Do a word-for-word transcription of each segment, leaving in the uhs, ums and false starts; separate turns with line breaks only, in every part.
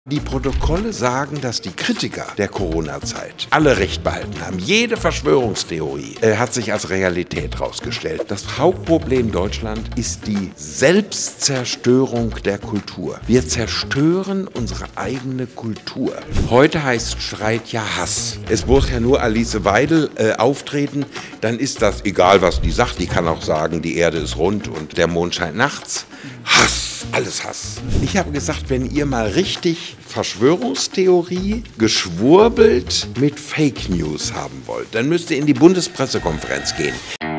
Die Protokolle sagen, dass die Kritiker der Corona-Zeit alle recht behalten haben. Jede Verschwörungstheorie äh, hat sich als Realität herausgestellt. Das Hauptproblem Deutschland ist die Selbstzerstörung der Kultur. Wir zerstören unsere eigene Kultur. Heute heißt Streit ja Hass. Es muss ja nur Alice Weidel äh, auftreten, dann ist das egal, was die sagt. Die kann auch sagen, die Erde ist rund und der Mond scheint nachts. Hass, alles Hass. Ich habe gesagt, wenn ihr mal richtig Verschwörungstheorie geschwurbelt mit Fake News haben wollt, dann müsst ihr in die Bundespressekonferenz gehen.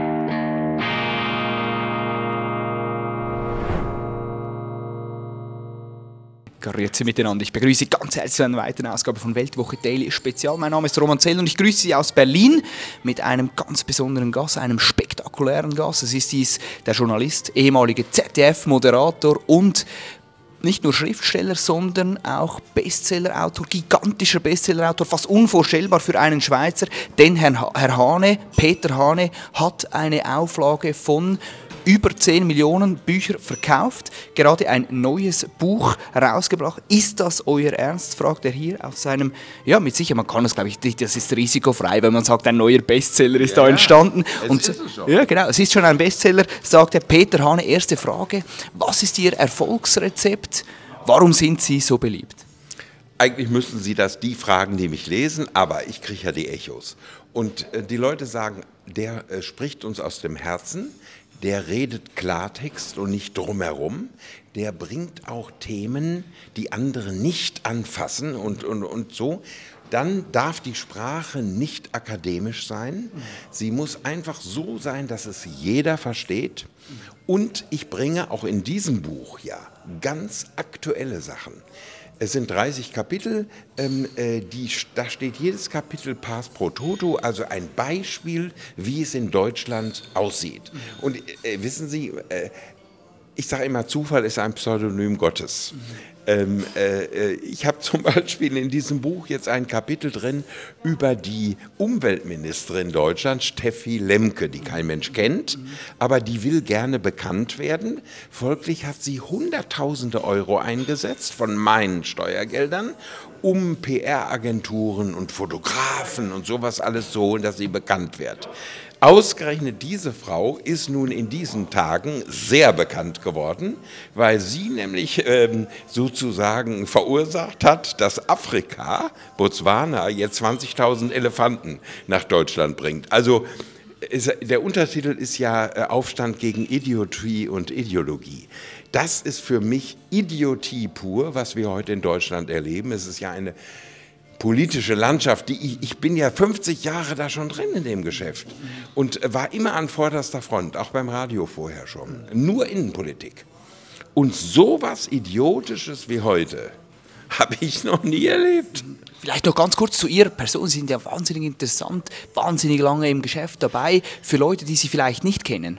Grüezi miteinander. Ich begrüße Sie ganz herzlich zu einer weiteren Ausgabe von Weltwoche Daily Spezial. Mein Name ist Roman Zell und ich grüße Sie aus Berlin mit einem ganz besonderen Gast, einem spektakulären Gast. Es ist dies der Journalist, ehemalige Z D F-Moderator und nicht nur Schriftsteller, sondern auch Bestsellerautor, gigantischer Bestsellerautor, fast unvorstellbar für einen Schweizer, denn Herr, Herr Hane, Peter Hane, hat eine Auflage von über zehn Millionen Bücher verkauft, gerade ein neues Buch herausgebracht. Ist das euer Ernst, fragt er hier auf seinem, ja mit sicher, man kann das glaube ich, das ist risikofrei, wenn man sagt, ein neuer Bestseller ist ja, da entstanden. Ja, und ist es schon. Ja genau, es ist schon ein Bestseller, sagt der Peter Hane. Erste Frage, was ist Ihr Erfolgsrezept? Warum sind Sie so beliebt?
Eigentlich müssten Sie das die fragen, die mich lesen, aber ich kriege ja die Echos. Und äh, die Leute sagen, der äh, spricht uns aus dem Herzen, der redet Klartext und nicht drumherum, der bringt auch Themen, die andere nicht anfassen und, und, und so. Dann darf die Sprache nicht akademisch sein, sie muss einfach so sein, dass es jeder versteht. Und ich bringe auch in diesem Buch ja ganz aktuelle Sachen. Es sind dreißig Kapitel, ähm, äh, die, da steht jedes Kapitel pars pro toto, also ein Beispiel, wie es in Deutschland aussieht. Und äh, wissen Sie, äh, ich sage immer, Zufall ist ein Pseudonym Gottes. Ähm, äh, ich habe zum Beispiel in diesem Buch jetzt ein Kapitel drin über die Umweltministerin Deutschlands, Steffi Lemke, die kein Mensch kennt, aber die will gerne bekannt werden. Folglich hat sie Hunderttausende Euro eingesetzt von meinen Steuergeldern, um P R-Agenturen und Fotografen und sowas alles zu holen, dass sie bekannt wird. Ausgerechnet diese Frau ist nun in diesen Tagen sehr bekannt geworden, weil sie nämlich ähm, sozusagen verursacht hat, dass Afrika, Botswana, jetzt zwanzigtausend Elefanten nach Deutschland bringt. Also ist, der Untertitel ist ja äh, Aufstand gegen Idiotie und Ideologie. Das ist für mich Idiotie pur, was wir heute in Deutschland erleben. Es ist ja eine politische Landschaft, die ich, ich bin ja fünfzig Jahre da schon drin in dem Geschäft und war immer an vorderster Front, auch beim Radio vorher schon, nur Innenpolitik. Und sowas Idiotisches wie heute habe ich noch nie erlebt.
Vielleicht noch ganz kurz zu Ihrer Person. Sie sind ja wahnsinnig interessant, wahnsinnig lange im Geschäft dabei, für Leute, die Sie vielleicht nicht kennen.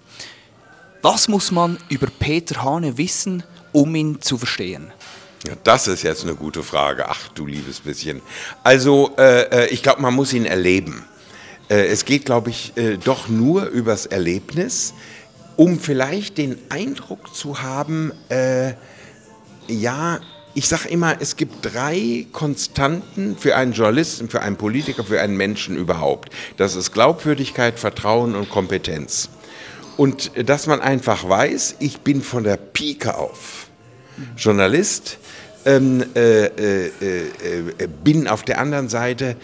Was muss man über Peter Hane wissen, um ihn zu verstehen?
Ja, das ist jetzt eine gute Frage. Ach du liebes bisschen. Also äh, ich glaube, man muss ihn erleben. Äh, es geht, glaube ich, äh, doch nur übers Erlebnis, um vielleicht den Eindruck zu haben, äh, ja, ich sage immer, es gibt drei Konstanten für einen Journalisten, für einen Politiker, für einen Menschen überhaupt. Das ist Glaubwürdigkeit, Vertrauen und Kompetenz. Und äh, dass man einfach weiß, ich bin von der Pike auf Journalist, ähm, äh, äh, äh, bin auf der anderen Seite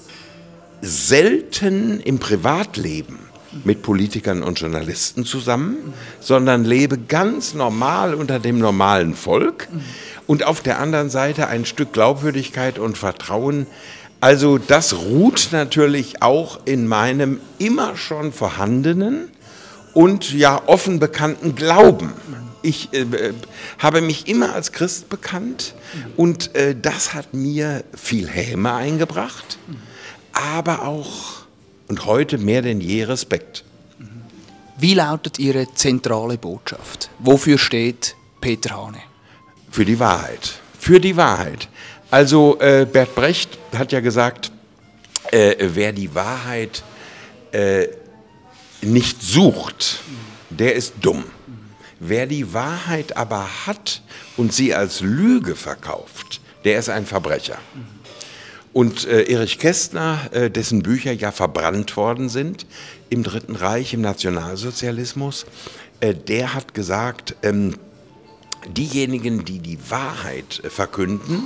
selten im Privatleben mit Politikern und Journalisten zusammen, sondern lebe ganz normal unter dem normalen Volk und auf der anderen Seite ein Stück Glaubwürdigkeit und Vertrauen. Also das ruht natürlich auch in meinem immer schon vorhandenen und ja offen bekannten Glauben. Ich äh, habe mich immer als Christ bekannt und äh, das hat mir viel Häme eingebracht, aber auch und heute mehr denn je Respekt.
Wie lautet Ihre zentrale Botschaft? Wofür steht Peter Hane?
Für die Wahrheit. Für die Wahrheit. Also äh, Bert Brecht hat ja gesagt, äh, wer die Wahrheit äh, nicht sucht, der ist dumm. Wer die Wahrheit aber hat und sie als Lüge verkauft, der ist ein Verbrecher. Und äh, Erich Kästner, äh, dessen Bücher ja verbrannt worden sind im Dritten Reich, im Nationalsozialismus, äh, der hat gesagt, ähm, diejenigen, die die Wahrheit äh, verkünden,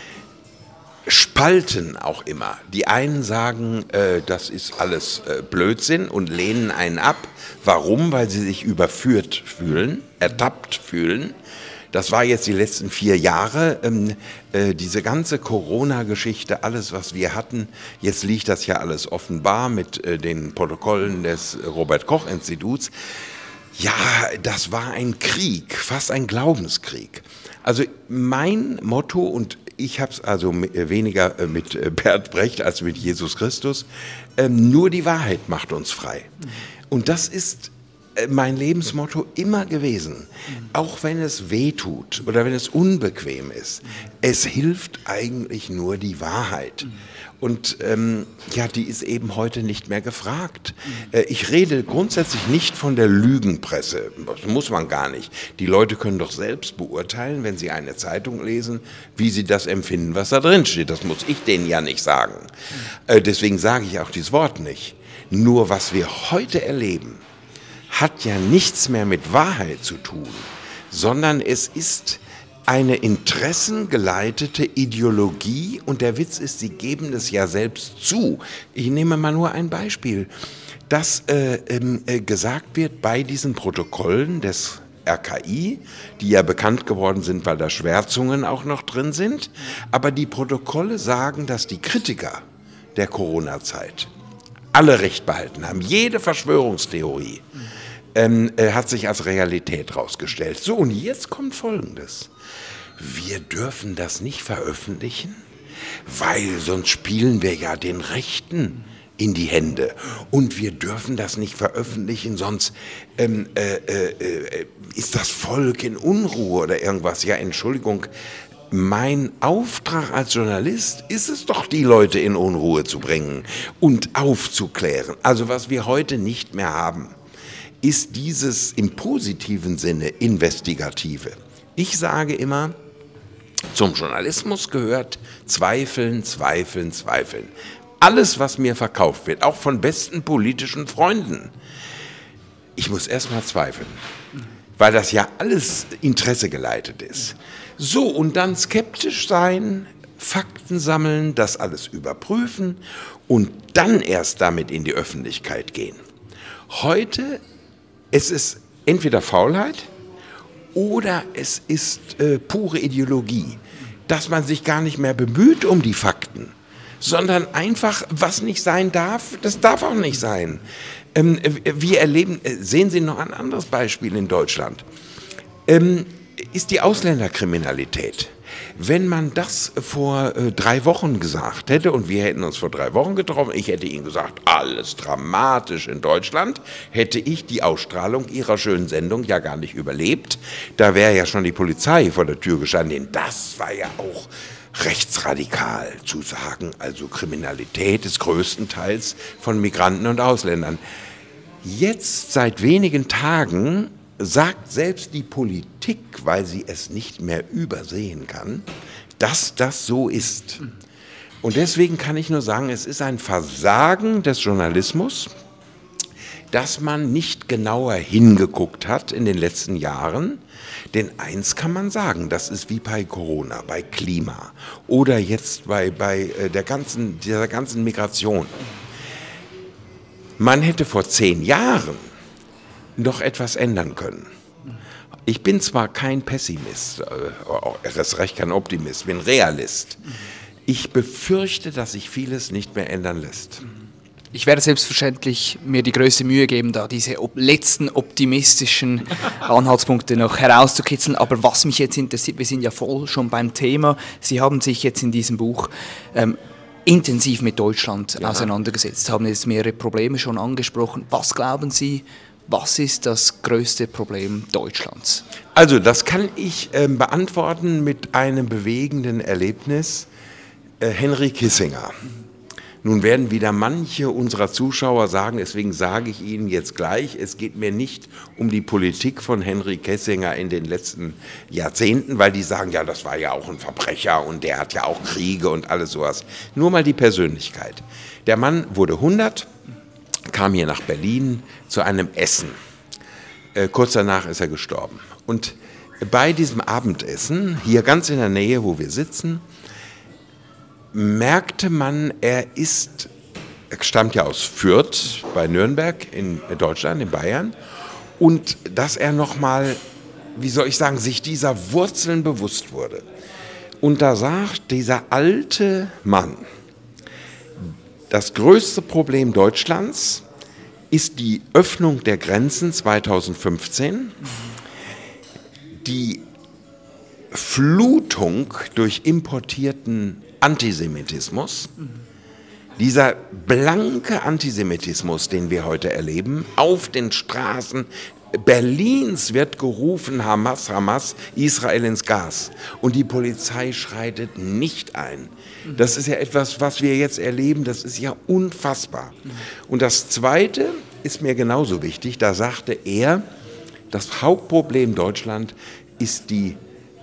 spalten auch immer. Die einen sagen, äh, das ist alles äh, Blödsinn und lehnen einen ab. Warum? Weil sie sich überführt fühlen, ertappt fühlen. Das war jetzt die letzten vier Jahre, ähm, äh, diese ganze Corona-Geschichte, alles, was wir hatten. Jetzt liegt das ja alles offenbar mit äh, den Protokollen des Robert-Koch-Instituts. Ja, das war ein Krieg, fast ein Glaubenskrieg. Also mein Motto, und ich habe es also weniger mit Bert Brecht als mit Jesus Christus, äh, nur die Wahrheit macht uns frei. Und das ist mein Lebensmotto immer gewesen, auch wenn es weh tut oder wenn es unbequem ist. Es hilft eigentlich nur die Wahrheit. Und ähm, ja, die ist eben heute nicht mehr gefragt. Äh, ich rede grundsätzlich nicht von der Lügenpresse. Das muss man gar nicht. Die Leute können doch selbst beurteilen, wenn sie eine Zeitung lesen, wie sie das empfinden, was da drin steht. Das muss ich denen ja nicht sagen. Äh, deswegen sage ich auch dieses Wort nicht. Nur was wir heute erleben, hat ja nichts mehr mit Wahrheit zu tun, sondern es ist eine interessengeleitete Ideologie und der Witz ist, sie geben es ja selbst zu. Ich nehme mal nur ein Beispiel, dass äh, äh, gesagt wird bei diesen Protokollen des R K I, die ja bekannt geworden sind, weil da Schwärzungen auch noch drin sind, aber die Protokolle sagen, dass die Kritiker der Corona-Zeit alle Recht behalten haben, jede Verschwörungstheorie ähm, äh, hat sich als Realität herausgestellt. So, und jetzt kommt Folgendes. Wir dürfen das nicht veröffentlichen, weil sonst spielen wir ja den Rechten in die Hände. Und wir dürfen das nicht veröffentlichen, sonst ähm, äh, äh, ist das Volk in Unruhe oder irgendwas. Ja, Entschuldigung, mein Auftrag als Journalist ist es doch, die Leute in Unruhe zu bringen und aufzuklären. Also was wir heute nicht mehr haben, ist dieses im positiven Sinne Investigative. Ich sage immer, zum Journalismus gehört Zweifeln, Zweifeln, Zweifeln. Alles, was mir verkauft wird, auch von besten politischen Freunden, ich muss erst mal zweifeln, weil das ja alles Interesse geleitet ist. So, und dann skeptisch sein, Fakten sammeln, das alles überprüfen und dann erst damit in die Öffentlichkeit gehen. Heute, es ist entweder Faulheit oder es ist äh, pure Ideologie, dass man sich gar nicht mehr bemüht um die Fakten, sondern einfach, was nicht sein darf, das darf auch nicht sein. Ähm, wir erleben, sehen Sie noch ein anderes Beispiel in Deutschland, ähm, ist die Ausländerkriminalität. Wenn man das vor äh, drei Wochen gesagt hätte, und wir hätten uns vor drei Wochen getroffen, ich hätte Ihnen gesagt, alles dramatisch in Deutschland, hätte ich die Ausstrahlung Ihrer schönen Sendung ja gar nicht überlebt. Da wäre ja schon die Polizei vor der Tür gestanden. Das war ja auch rechtsradikal zu sagen. Also Kriminalität ist größtenteils von Migranten und Ausländern. Jetzt, seit wenigen Tagen, sagt selbst die Politik, weil sie es nicht mehr übersehen kann, dass das so ist. Und deswegen kann ich nur sagen, es ist ein Versagen des Journalismus, dass man nicht genauer hingeguckt hat in den letzten Jahren. Denn eins kann man sagen, das ist wie bei Corona, bei Klima oder jetzt bei, bei der ganzen, dieser ganzen Migration. Man hätte vor zehn Jahren noch etwas ändern können. Ich bin zwar kein Pessimist, erst recht kein Optimist, bin Realist. Ich befürchte, dass sich vieles nicht mehr ändern lässt.
Ich werde selbstverständlich mir die größte Mühe geben, da diese op- letzten optimistischen Anhaltspunkte noch herauszukitzeln. Aber was mich jetzt interessiert, wir sind ja voll schon beim Thema. Sie haben sich jetzt in diesem Buch ähm, intensiv mit Deutschland ja. auseinandergesetzt, haben jetzt mehrere Probleme schon angesprochen. Was glauben Sie, was ist das größte Problem Deutschlands?
Also das kann ich äh, beantworten mit einem bewegenden Erlebnis. Äh, Henry Kissinger Nun werden wieder manche unserer Zuschauer sagen, deswegen sage ich Ihnen jetzt gleich, es geht mir nicht um die Politik von Henry Kissinger in den letzten Jahrzehnten, weil die sagen, ja, das war ja auch ein Verbrecher und der hat ja auch Kriege und alles sowas. Nur mal die Persönlichkeit. Der Mann wurde hundert, kam hier nach Berlin zu einem Essen. Äh, kurz danach ist er gestorben. Und bei diesem Abendessen, hier ganz in der Nähe, wo wir sitzen, merkte man, er ist, er stammt ja aus Fürth bei Nürnberg in Deutschland, in Bayern, und dass er nochmal, wie soll ich sagen, sich dieser Wurzeln bewusst wurde. Und da sagt dieser alte Mann, das größte Problem Deutschlands ist die Öffnung der Grenzen zweitausendfünfzehn, die Flutung durch importierten Antisemitismus, dieser blanke Antisemitismus, den wir heute erleben, auf den Straßen Berlins wird gerufen, Hamas, Hamas, Israel ins Gas. Und die Polizei schreitet nicht ein. Das ist ja etwas, was wir jetzt erleben, das ist ja unfassbar. Und das Zweite ist mir genauso wichtig, da sagte er, das Hauptproblem Deutschland ist die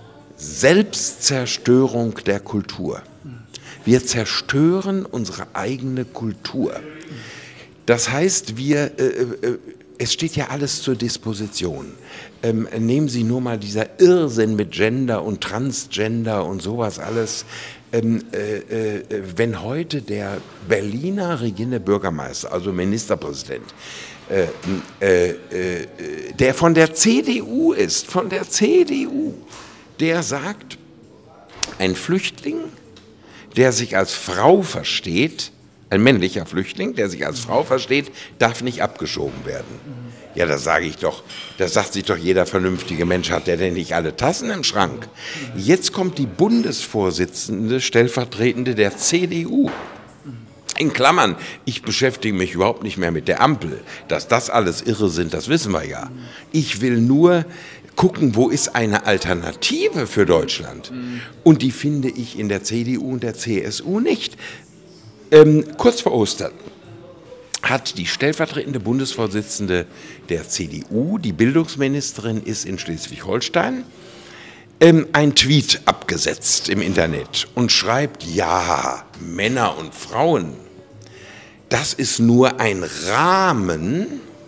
Selbstzerstörung der Kultur. Wir zerstören unsere eigene Kultur. Das heißt, wir, äh, äh, es steht ja alles zur Disposition. Ähm, nehmen Sie nur mal dieser Irrsinn mit Gender und Transgender und sowas alles. Ähm, äh, äh, wenn heute der Berliner regierende Bürgermeister, also Ministerpräsident, äh, äh, äh, der von der C D U ist, von der C D U, der sagt, ein Flüchtling, der sich als Frau versteht, ein männlicher Flüchtling, der sich als Frau versteht, darf nicht abgeschoben werden. Ja, da sage ich doch, da sagt sich doch jeder vernünftige Mensch, hat der denn nicht alle Tassen im Schrank? Jetzt kommt die Bundesvorsitzende, stellvertretende der C D U. In Klammern, ich beschäftige mich überhaupt nicht mehr mit der Ampel. Dass das alles Irre sind, das wissen wir ja. Ich will nur gucken, wo ist eine Alternative für Deutschland? Und die finde ich in der C D U und der C S U nicht. Ähm, kurz vor Ostern hat die stellvertretende Bundesvorsitzende der C D U, die Bildungsministerin ist in Schleswig-Holstein, ähm, ein Tweet abgesetzt im Internet und schreibt, ja, Männer und Frauen, das ist nur ein Rahmen,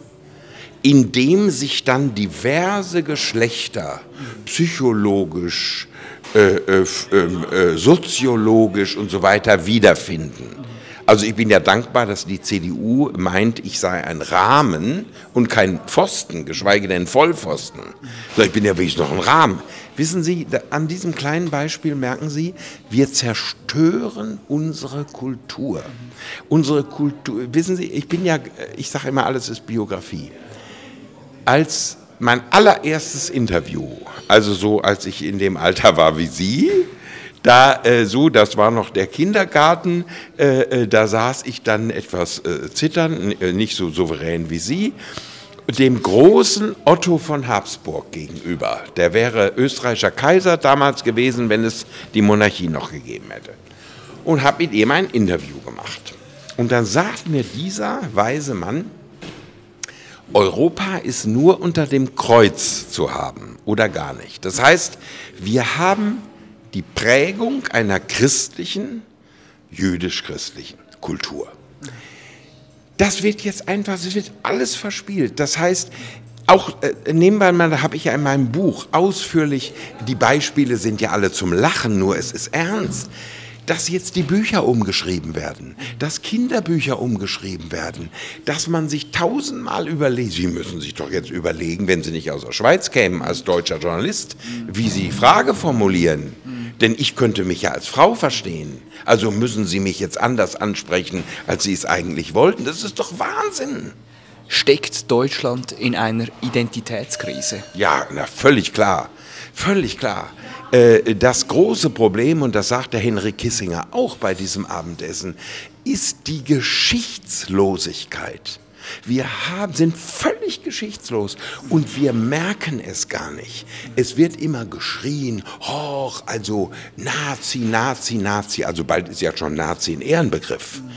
in dem sich dann diverse Geschlechter psychologisch, äh, äh, äh, soziologisch und so weiter wiederfinden. Also ich bin ja dankbar, dass die C D U meint, ich sei ein Rahmen und kein Pfosten, geschweige denn Vollpfosten. So, ich bin ja wirklich noch ein Rahmen. Wissen Sie, an diesem kleinen Beispiel merken Sie, wir zerstören unsere Kultur. Unsere Kultur, wissen Sie, ich bin ja, ich sage immer, alles ist Biografie. Als mein allererstes Interview, also so als ich in dem Alter war wie Sie, da äh, so, das war noch der Kindergarten, äh, äh, da saß ich dann etwas äh, zitternd, äh, nicht so souverän wie Sie, dem großen Otto von Habsburg gegenüber. Der wäre österreichischer Kaiser damals gewesen, wenn es die Monarchie noch gegeben hätte. Und habe mit ihm ein Interview gemacht. Und dann sagt mir dieser weise Mann, Europa ist nur unter dem Kreuz zu haben oder gar nicht. Das heißt, wir haben die Prägung einer christlichen, jüdisch-christlichen Kultur. Das wird jetzt einfach, das wird alles verspielt. Das heißt, auch äh, nebenbei mal, da habe ich ja in meinem Buch ausführlich, die Beispiele sind ja alle zum Lachen, nur es ist ernst, dass jetzt die Bücher umgeschrieben werden, dass Kinderbücher umgeschrieben werden, dass man sich tausendmal überlegt, Sie müssen sich doch jetzt überlegen, wenn Sie nicht aus der Schweiz kämen als deutscher Journalist, wie Sie die Frage formulieren. Denn ich könnte mich ja als Frau verstehen. Also müssen Sie mich jetzt anders ansprechen, als Sie es eigentlich wollten. Das ist doch Wahnsinn.
Steckt Deutschland in einer Identitätskrise?
Ja, na, völlig klar. Völlig klar. Äh, das große Problem, und das sagt der Henry Kissinger auch bei diesem Abendessen, ist die Geschichtslosigkeit. Wir haben, sind völlig geschichtslos und wir merken es gar nicht. Es wird immer geschrien, hoch, also Nazi, Nazi, Nazi, also bald ist ja schon Nazi ein Ehrenbegriff.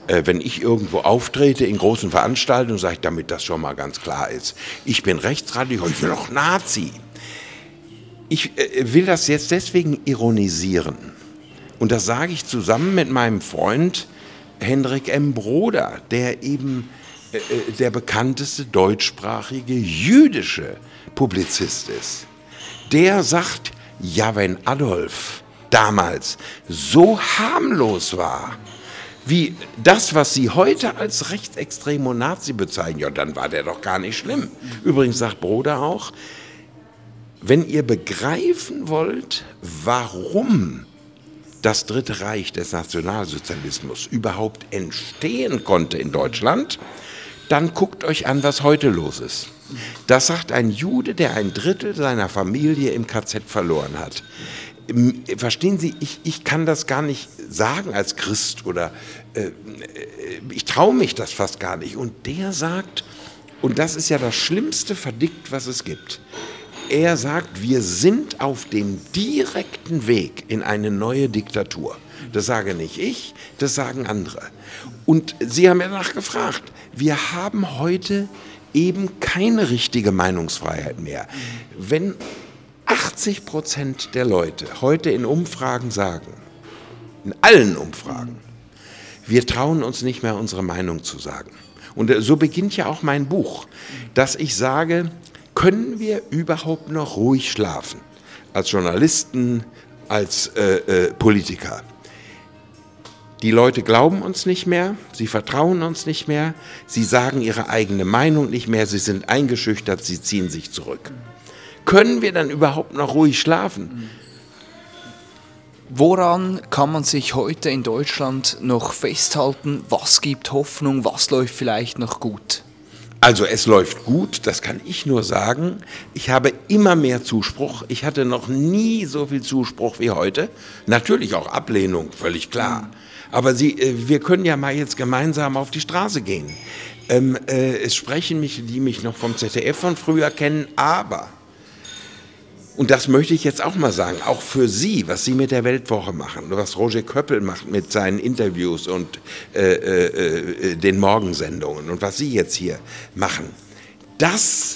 Äh, wenn ich irgendwo auftrete in großen Veranstaltungen, sage ich, damit das schon mal ganz klar ist, ich bin rechtsradikal, ich bin auch Nazi. Ich äh, will das jetzt deswegen ironisieren. Und das sage ich zusammen mit meinem Freund Hendrik M. Broder, der eben äh, der bekannteste deutschsprachige jüdische Publizist ist. Der sagt, ja, wenn Adolf damals so harmlos war, wie das, was Sie heute als rechtsextrem und Nazi bezeichnen, ja, dann war der doch gar nicht schlimm. Übrigens sagt Broder auch, wenn ihr begreifen wollt, warum das Dritte Reich des Nationalsozialismus überhaupt entstehen konnte in Deutschland, dann guckt euch an, was heute los ist. Das sagt ein Jude, der ein Drittel seiner Familie im K Z verloren hat. Verstehen Sie, ich, ich kann das gar nicht sagen als Christ oder äh, ich traue mich das fast gar nicht. Und der sagt, und das ist ja das schlimmste Verdikt, was es gibt, er sagt, wir sind auf dem direkten Weg in eine neue Diktatur. Das sage nicht ich, das sagen andere. Und Sie haben ja nachgefragt, wir haben heute eben keine richtige Meinungsfreiheit mehr. Wenn achtzig Prozent der Leute heute in Umfragen sagen, in allen Umfragen, wir trauen uns nicht mehr, unsere Meinung zu sagen. Und so beginnt ja auch mein Buch, dass ich sage, können wir überhaupt noch ruhig schlafen? Als Journalisten, als äh, äh, Politiker. Die Leute glauben uns nicht mehr, sie vertrauen uns nicht mehr, sie sagen ihre eigene Meinung nicht mehr, sie sind eingeschüchtert, sie ziehen sich zurück. Können wir dann überhaupt noch ruhig schlafen?
Woran kann man sich heute in Deutschland noch festhalten? Was gibt Hoffnung? Was läuft vielleicht noch gut?
Also es läuft gut, das kann ich nur sagen. Ich habe immer mehr Zuspruch. Ich hatte noch nie so viel Zuspruch wie heute. Natürlich auch Ablehnung, völlig klar. Aber Sie, wir können ja mal jetzt gemeinsam auf die Straße gehen. Ähm, äh, es sprechen mich, die mich noch vom Z D F von früher kennen, aber, und das möchte ich jetzt auch mal sagen, auch für Sie, was Sie mit der Weltwoche machen, was Roger Köppel macht mit seinen Interviews und äh, äh, den Morgensendungen und was Sie jetzt hier machen, das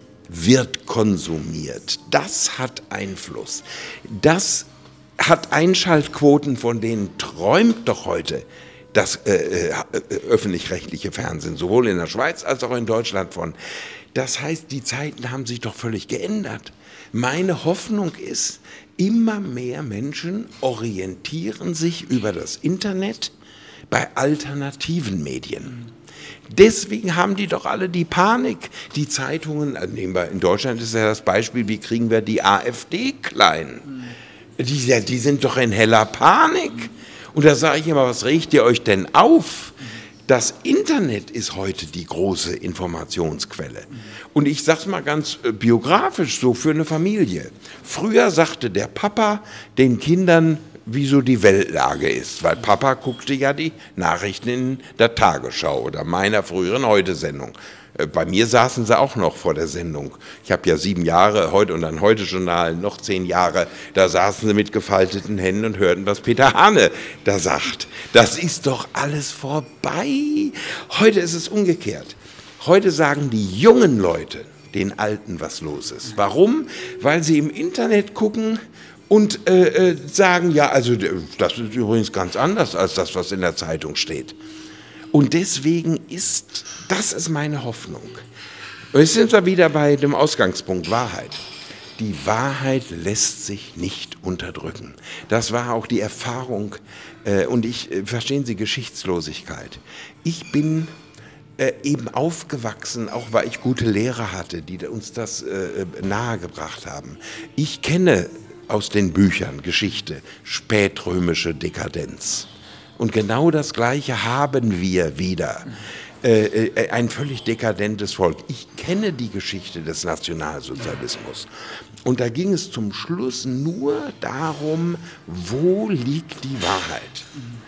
wird konsumiert, das hat Einfluss, das hat Einschaltquoten, von denen träumt doch heute das äh, äh, öffentlich-rechtliche Fernsehen, sowohl in der Schweiz als auch in Deutschland von. Das heißt, die Zeiten haben sich doch völlig geändert. Meine Hoffnung ist, immer mehr Menschen orientieren sich über das Internet bei alternativen Medien. Deswegen haben die doch alle die Panik. Die Zeitungen, nehmen wir, in Deutschland ist ja das Beispiel, wie kriegen wir die AfD klein? Die, die sind doch in heller Panik. Und da sage ich immer, was regt ihr euch denn auf? Das Internet ist heute die große Informationsquelle. Und ich sage es mal ganz äh, biografisch so für eine Familie. Früher sagte der Papa den Kindern, wie so die Weltlage ist. Weil Papa guckte ja die Nachrichten in der Tagesschau oder meiner früheren Heute-Sendung. Bei mir saßen sie auch noch vor der Sendung. Ich habe ja sieben Jahre, heute und dann Heute-Journal, noch zehn Jahre, da saßen sie mit gefalteten Händen und hörten, was Peter Hane da sagt. Das ist doch alles vorbei. Heute ist es umgekehrt. Heute sagen die jungen Leute den Alten, was los ist. Warum? Weil sie im Internet gucken und äh, äh, sagen, ja, also das ist übrigens ganz anders als das, was in der Zeitung steht. Und deswegen ist, das ist meine Hoffnung. Und jetzt sind wir wieder bei dem Ausgangspunkt Wahrheit. Die Wahrheit lässt sich nicht unterdrücken. Das war auch die Erfahrung, äh, und ich, äh, verstehen Sie, Geschichtslosigkeit. Ich bin äh, eben aufgewachsen, auch weil ich gute Lehrer hatte, die uns das äh, nahegebracht haben. Ich kenne aus den Büchern Geschichte, spätrömische Dekadenz. Und genau das Gleiche haben wir wieder. Äh, äh, ein völlig dekadentes Volk. Ich kenne die Geschichte des Nationalsozialismus. Und da ging es zum Schluss nur darum, wo liegt die Wahrheit?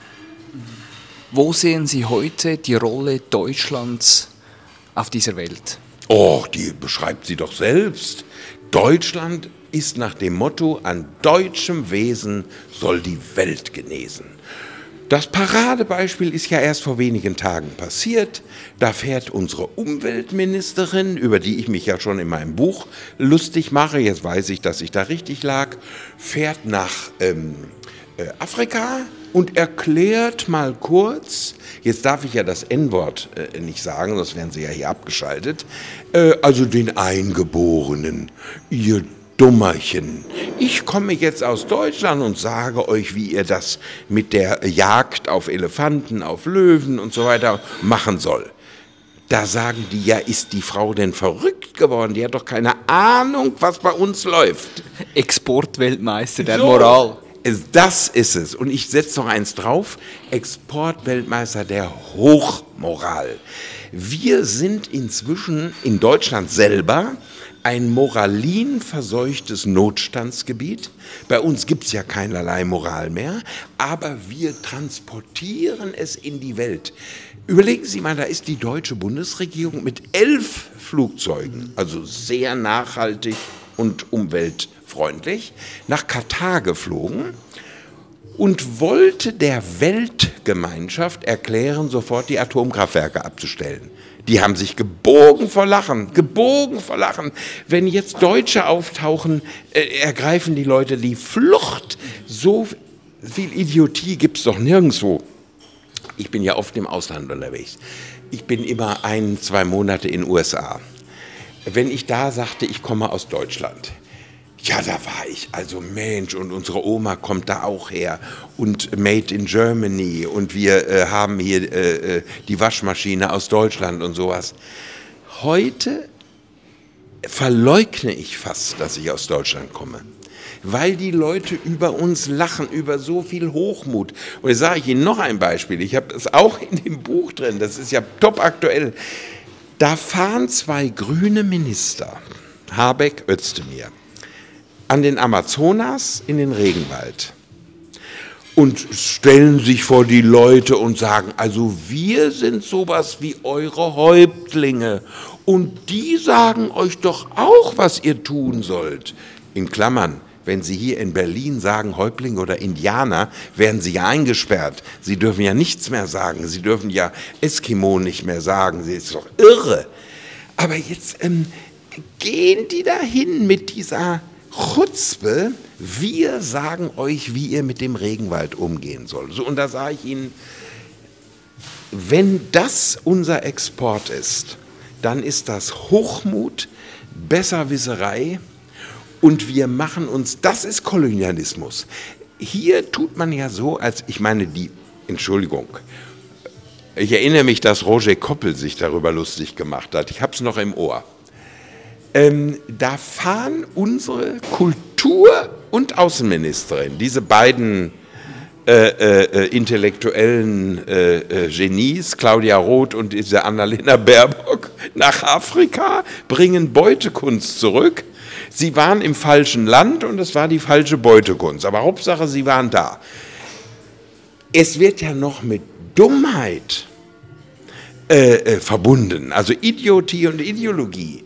Wo sehen Sie heute die Rolle Deutschlands auf dieser Welt?
Oh, die beschreibt sie doch selbst. Deutschland ist nach dem Motto, an deutschem Wesen soll die Welt genesen. Das Paradebeispiel ist ja erst vor wenigen Tagen passiert. Da fährt unsere Umweltministerin, über die ich mich ja schon in meinem Buch lustig mache, jetzt weiß ich, dass ich da richtig lag, fährt nach ähm, äh, Afrika und erklärt mal kurz, jetzt darf ich ja das En-Wort äh, nicht sagen, sonst werden sie ja hier abgeschaltet, äh, also den Eingeborenen, ihr Dummerchen. Ich komme jetzt aus Deutschland und sage euch, wie ihr das mit der Jagd auf Elefanten, auf Löwen und so weiter machen soll. Da sagen die, ja, ist die Frau denn verrückt geworden? Die hat doch keine Ahnung, was bei uns läuft.
Exportweltmeister der
so,
Moral.
Das ist es. Und ich setze noch eins drauf, Exportweltmeister der Hochmoral. Wir sind inzwischen in Deutschland selber ein moralinverseuchtes Notstandsgebiet. Bei uns gibt es ja keinerlei Moral mehr, aber wir transportieren es in die Welt. Überlegen Sie mal, da ist die deutsche Bundesregierung mit elf Flugzeugen, also sehr nachhaltig und umweltfreundlich, nach Katar geflogen und wollte der Weltgemeinschaft erklären, sofort die Atomkraftwerke abzustellen. Die haben sich gebogen vor Lachen, gebogen vor Lachen. Wenn jetzt Deutsche auftauchen, äh, ergreifen die Leute die Flucht. So viel Idiotie gibt es doch nirgendwo. Ich bin ja oft im Ausland unterwegs. Ich bin immer ein, zwei Monate in den U S A. Wenn ich da sagte, ich komme aus Deutschland, ja, da war ich, also Mensch, und unsere Oma kommt da auch her und Made in Germany und wir äh, haben hier äh, die Waschmaschine aus Deutschland und sowas. Heute verleugne ich fast, dass ich aus Deutschland komme, weil die Leute über uns lachen, über so viel Hochmut. Und jetzt sage ich Ihnen noch ein Beispiel, ich habe das auch in dem Buch drin, das ist ja top aktuell. Da fahren zwei grüne Minister, Habeck, Özdemir, an den Amazonas in den Regenwald und stellen sich vor die Leute und sagen, also wir sind sowas wie eure Häuptlinge und die sagen euch doch auch, was ihr tun sollt. In Klammern, wenn Sie hier in Berlin sagen Häuptlinge oder Indianer, werden Sie ja eingesperrt. Sie dürfen ja nichts mehr sagen, Sie dürfen ja Eskimo nicht mehr sagen, das ist doch irre. Aber jetzt ähm, gehen die dahin mit dieser Chutzpe, wir sagen euch, wie ihr mit dem Regenwald umgehen sollt. So, und da sage ich Ihnen, wenn das unser Export ist, dann ist das Hochmut, Besserwisserei und wir machen uns, das ist Kolonialismus. Hier tut man ja so, als, ich meine, die, Entschuldigung, ich erinnere mich, dass Roger Koppel sich darüber lustig gemacht hat, ich habe es noch im Ohr. Ähm, da fahren unsere Kultur- und Außenministerin, diese beiden äh, äh, intellektuellen äh, äh, Genies, Claudia Roth und diese Annalena Baerbock, nach Afrika, bringen Beutekunst zurück. Sie waren im falschen Land und es war die falsche Beutekunst, aber Hauptsache, sie waren da. Es wird ja noch mit Dummheit äh, äh, verbunden, also Idiotie und Ideologie.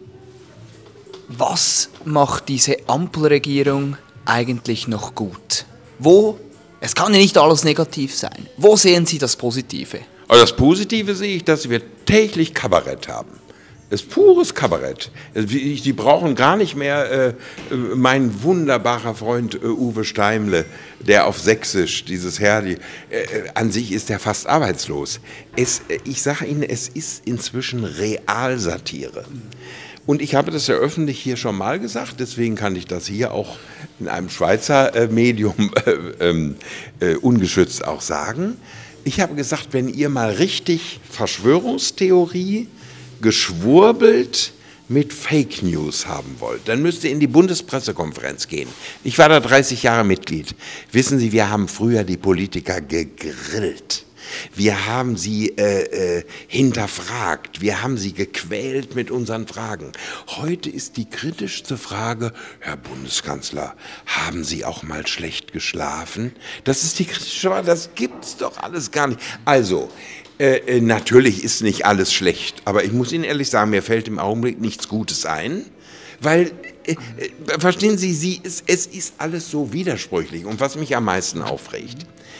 Was macht diese Ampelregierung eigentlich noch gut? Wo, es kann ja nicht alles negativ sein, wo sehen Sie das Positive?
Also das Positive sehe ich, dass wir täglich Kabarett haben. Das ist pures Kabarett. Die brauchen gar nicht mehr äh, mein wunderbarer Freund äh, Uwe Steimle, der auf Sächsisch, dieses Herr, die, äh, an sich ist er fast arbeitslos. Es, ich sage Ihnen, es ist inzwischen Realsatire. Und ich habe das ja öffentlich hier schon mal gesagt, deswegen kann ich das hier auch in einem Schweizer äh, Medium äh, äh, ungeschützt auch sagen. Ich habe gesagt, wenn ihr mal richtig Verschwörungstheorie geschwurbelt mit Fake News haben wollt, dann müsst ihr in die Bundespressekonferenz gehen. Ich war da dreißig Jahre Mitglied. Wissen Sie, wir haben früher die Politiker gegrillt. Wir haben sie äh, äh, hinterfragt, wir haben sie gequält mit unseren Fragen. Heute ist die kritischste Frage, Herr Bundeskanzler, haben Sie auch mal schlecht geschlafen? Das ist die kritische Frage, das gibt's doch alles gar nicht. Also, äh, natürlich ist nicht alles schlecht, aber ich muss Ihnen ehrlich sagen, mir fällt im Augenblick nichts Gutes ein, weil, äh, äh, verstehen Sie, Sie es, es ist alles so widersprüchlich und was mich am meisten aufregt,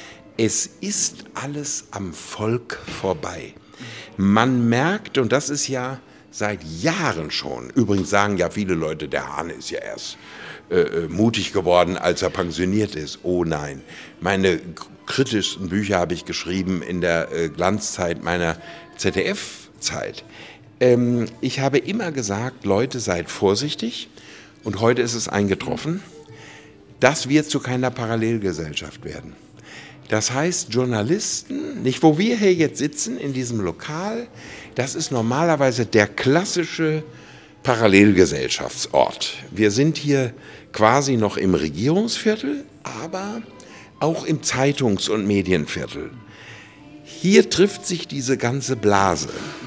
es ist alles am Volk vorbei. Man merkt, und das ist ja seit Jahren schon, übrigens sagen ja viele Leute, der Hahn ist ja erst äh, mutig geworden, als er pensioniert ist. Oh nein, meine kritischsten Bücher habe ich geschrieben in der äh, Glanzzeit meiner Z D F-Zeit. Ähm, ich habe immer gesagt, Leute, seid vorsichtig, und heute ist es eingetroffen, das wird zu keiner Parallelgesellschaft werden. Das heißt, Journalisten, nicht wo wir hier jetzt sitzen, in diesem Lokal, das ist normalerweise der klassische Parallelgesellschaftsort. Wir sind hier quasi noch im Regierungsviertel, aber auch im Zeitungs- und Medienviertel. Hier trifft sich diese ganze Blase.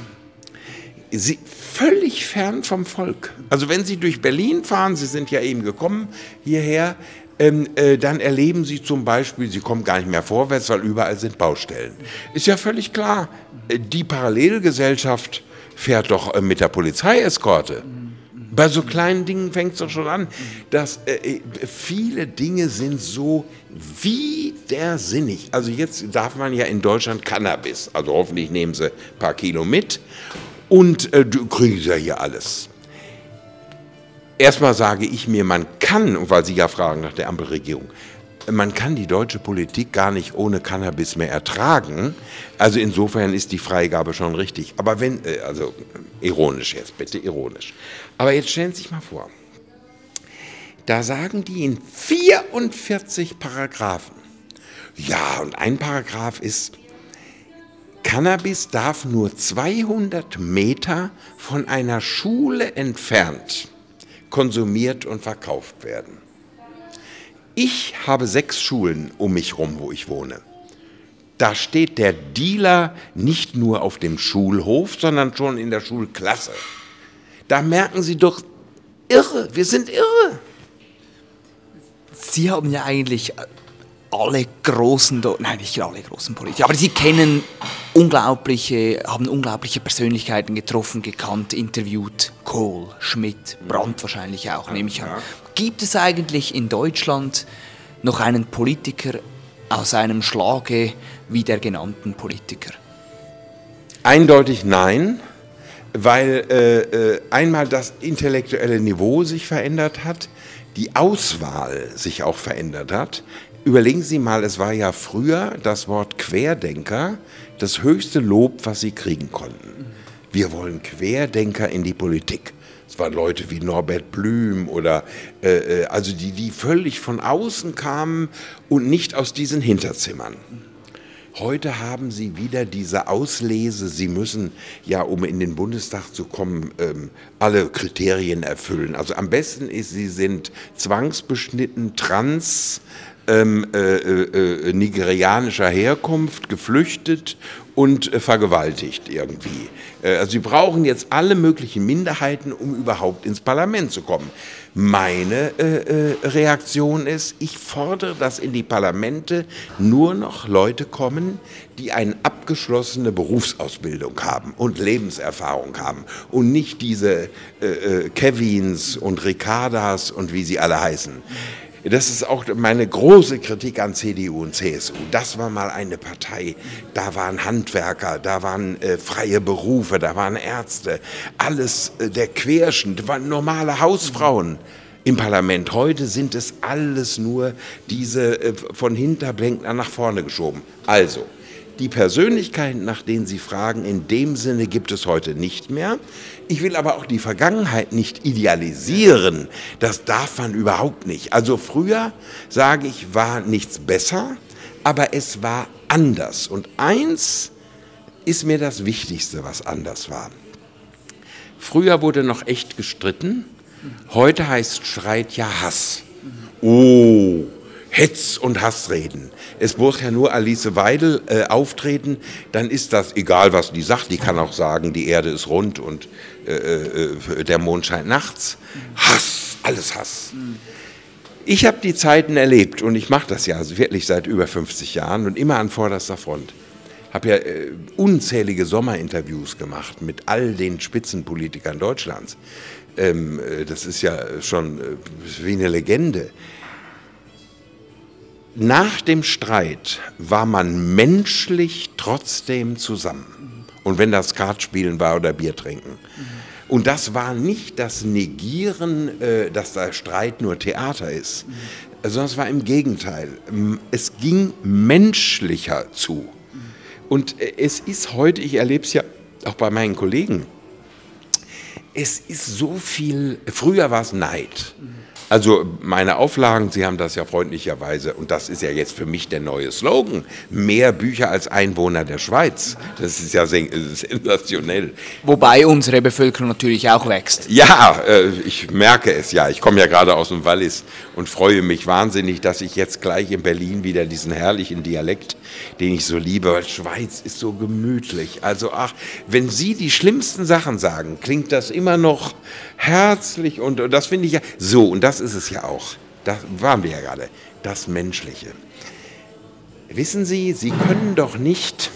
Sie, völlig fern vom Volk. Also wenn Sie durch Berlin fahren, Sie sind ja eben gekommen hierher, Ähm, äh, dann erleben Sie zum Beispiel, Sie kommen gar nicht mehr vorwärts, weil überall sind Baustellen. Ist ja völlig klar, äh, die Parallelgesellschaft fährt doch äh, mit der Polizeieskorte. Bei so kleinen Dingen fängt es doch schon an, dass äh, viele Dinge sind so widersinnig. Also jetzt darf man ja in Deutschland Cannabis, also hoffentlich nehmen Sie ein paar Kilo mit, und äh, du kriegen Sie ja hier alles. Erstmal sage ich mir, man kann, weil Sie ja fragen nach der Ampelregierung, man kann die deutsche Politik gar nicht ohne Cannabis mehr ertragen. Also insofern ist die Freigabe schon richtig. Aber wenn, also ironisch jetzt, bitte ironisch. Aber jetzt stellen Sie sich mal vor, da sagen die in vierundvierzig Paragraphen, ja, und ein Paragraph ist, Cannabis darf nur zweihundert Meter von einer Schule entfernt konsumiert und verkauft werden. Ich habe sechs Schulen um mich herum, wo ich wohne. Da steht der Dealer nicht nur auf dem Schulhof, sondern schon in der Schulklasse. Da merken Sie doch, irre, wir sind irre.
Sie haben ja eigentlich alle großen, nein, nicht alle großen Politiker, aber Sie kennen unglaubliche, haben unglaubliche Persönlichkeiten getroffen, gekannt, interviewt. Kohl, Schmidt, Brandt wahrscheinlich auch, nehme ich an. Gibt es eigentlich in Deutschland noch einen Politiker aus einem Schlage wie der genannten Politiker?
Eindeutig nein, weil äh, äh, einmal das intellektuelle Niveau sich verändert hat, die Auswahl sich auch verändert hat. Überlegen Sie mal, es war ja früher das Wort Querdenker das höchste Lob, was Sie kriegen konnten. Wir wollen Querdenker in die Politik. Es waren Leute wie Norbert Blüm oder äh, also die, die völlig von außen kamen und nicht aus diesen Hinterzimmern. Heute haben Sie wieder diese Auslese, Sie müssen ja, um in den Bundestag zu kommen, ähm, alle Kriterien erfüllen. Also am besten ist, Sie sind zwangsbeschnitten, trans, ähm, äh, äh, nigerianischer Herkunft, geflüchtet und äh, vergewaltigt irgendwie. Äh, also Sie brauchen jetzt alle möglichen Minderheiten, um überhaupt ins Parlament zu kommen. Meine äh, äh, Reaktion ist, ich fordere, dass in die Parlamente nur noch Leute kommen, die eine abgeschlossene Berufsausbildung haben und Lebenserfahrung haben und nicht diese äh, äh, Kevins und Ricardas und wie sie alle heißen. Das ist auch meine große Kritik an C D U und C S U. Das war mal eine Partei, da waren Handwerker, da waren äh, freie Berufe, da waren Ärzte, alles äh, der Querschnitt, da waren normale Hausfrauen im Parlament. Heute sind es alles nur diese äh, von Hinterbänkler nach vorne geschoben. Also, die Persönlichkeiten, nach denen Sie fragen, in dem Sinne gibt es heute nicht mehr. Ich will aber auch die Vergangenheit nicht idealisieren. Das darf man überhaupt nicht. Also früher, sage ich, war nichts besser, aber es war anders. Und eins ist mir das Wichtigste, was anders war. Früher wurde noch echt gestritten. Heute heißt Streit ja Hass. Oh, Hetz- und Hassreden. Es muss ja nur Alice Weidel äh, auftreten, dann ist das egal, was die sagt. Die kann auch sagen, die Erde ist rund und äh, äh, der Mond scheint nachts. Hass, alles Hass. Ich habe die Zeiten erlebt und ich mache das ja wirklich seit über fünfzig Jahren und immer an vorderster Front. Ich habe ja äh, unzählige Sommerinterviews gemacht mit all den Spitzenpolitikern Deutschlands. Ähm, äh, das ist ja schon äh, wie eine Legende. nach dem Streit war man menschlich trotzdem zusammen. Und wenn das Kartspielen war oder Bier trinken. Und das war nicht das Negieren, äh, dass der Streit nur Theater ist, sondern es war im Gegenteil. Es ging menschlicher zu. Und es ist heute, ich erlebe es ja auch bei meinen Kollegen, es ist so viel, früher war es Neid. Also meine Auflagen, Sie haben das ja freundlicherweise, und das ist ja jetzt für mich der neue Slogan, mehr Bücher als Einwohner der Schweiz. Das ist ja sensationell.
Wobei unsere Bevölkerung natürlich auch wächst.
Ja, äh, ich merke es ja. Ich komme ja gerade aus dem Wallis und freue mich wahnsinnig, dass ich jetzt gleich in Berlin wieder diesen herrlichen Dialekt, den ich so liebe, weil Schweiz ist so gemütlich. Also ach, wenn Sie die schlimmsten Sachen sagen, klingt das immer noch herzlich und, und das finde ich ja so, und das ist es ja auch, da waren wir ja gerade, das Menschliche. Wissen Sie, Sie können doch nicht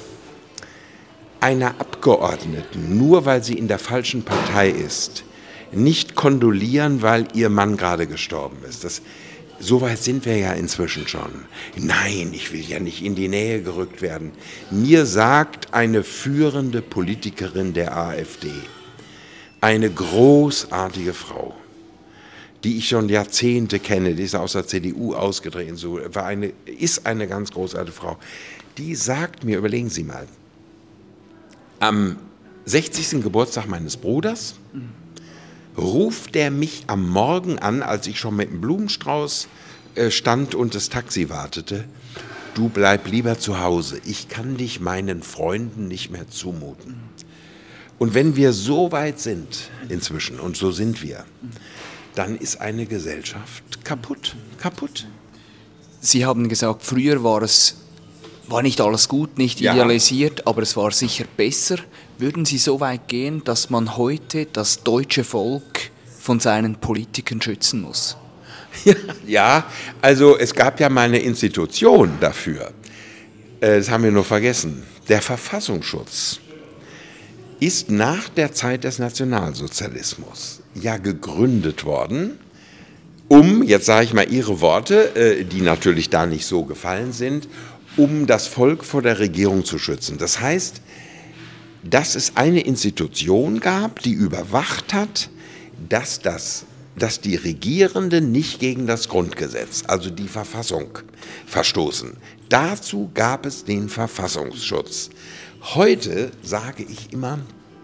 einer Abgeordneten, nur weil sie in der falschen Partei ist, nicht kondolieren, weil ihr Mann gerade gestorben ist. Das, so weit sind wir ja inzwischen schon. Nein, ich will ja nicht in die Nähe gerückt werden. Mir sagt eine führende Politikerin der AfD, eine großartige Frau, die ich schon Jahrzehnte kenne, die ist aus der C D U ausgetreten, so, war eine, ist eine ganz großartige Frau, die sagt mir, überlegen Sie mal, am sechzigsten Geburtstag meines Bruders ruft der mich am Morgen an, als ich schon mit dem Blumenstrauß äh, stand und das Taxi wartete, du bleib lieber zu Hause, ich kann dich meinen Freunden nicht mehr zumuten. Und wenn wir so weit sind inzwischen, und so sind wir, dann ist eine Gesellschaft kaputt, kaputt.
Sie haben gesagt, früher war es war nicht alles gut, nicht
Ja.
idealisiert, aber es war sicher besser. Würden Sie so weit gehen, dass man heute das deutsche Volk von seinen Politikern schützen muss?
Ja, also es gab ja mal eine Institution dafür, das haben wir nur vergessen, der Verfassungsschutz ist nach der Zeit des Nationalsozialismus ja gegründet worden, um, jetzt sage ich mal Ihre Worte, die natürlich da nicht so gefallen sind, um das Volk vor der Regierung zu schützen. Das heißt, dass es eine Institution gab, die überwacht hat, dass, das, dass die Regierenden nicht gegen das Grundgesetz, also die Verfassung, verstoßen. Dazu gab es den Verfassungsschutz. Heute sage ich immer,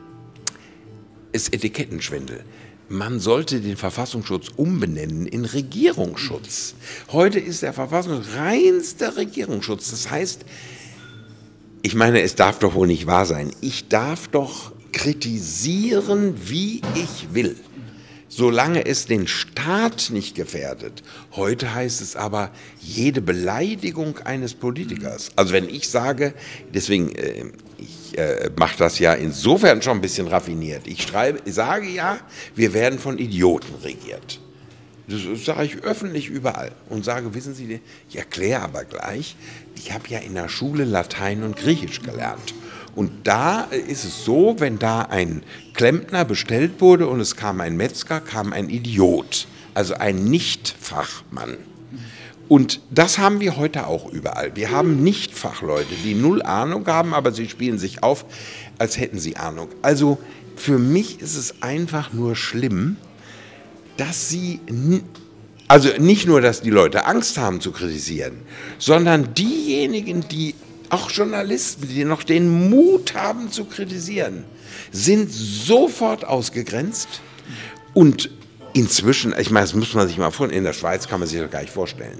ist Etikettenschwindel. Man sollte den Verfassungsschutz umbenennen in Regierungsschutz. Heute ist der Verfassungsschutz reinster Regierungsschutz. Das heißt, ich meine, es darf doch wohl nicht wahr sein. Ich darf doch kritisieren, wie ich will, solange es den Staat nicht gefährdet. Heute heißt es aber, jede Beleidigung eines Politikers. Also wenn ich sage, deswegen, äh, ich äh, mache das ja insofern schon ein bisschen raffiniert. Ich schreibe, sage ja, wir werden von Idioten regiert. Das sage ich öffentlich überall und sage, wissen Sie, ich erkläre aber gleich, ich habe ja in der Schule Latein und Griechisch gelernt. Und da ist es so, wenn da ein Klempner bestellt wurde und es kam ein Metzger, kam ein Idiot, also ein Nicht-Fachmann. Und das haben wir heute auch überall. Wir haben Nicht-Fachleute, die null Ahnung haben, aber sie spielen sich auf, als hätten sie Ahnung. Also für mich ist es einfach nur schlimm, dass sie, also nicht nur, dass die Leute Angst haben zu kritisieren, sondern diejenigen, die auch Journalisten, die noch den Mut haben zu kritisieren, sind sofort ausgegrenzt. Und inzwischen, ich meine, das muss man sich mal vorstellen, in der Schweiz kann man sich das gar nicht vorstellen.